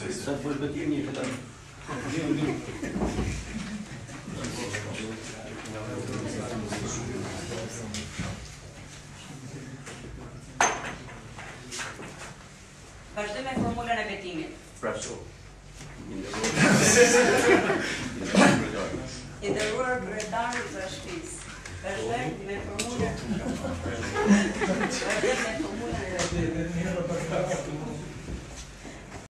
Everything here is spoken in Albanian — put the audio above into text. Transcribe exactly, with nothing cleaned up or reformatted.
Sa të përbëtimi i këta. Vazhdoj me formulën e betimit. Prapso. I nderuar kryetar i trashëgisë. Vazhdoj me formulën. Vazhdoj me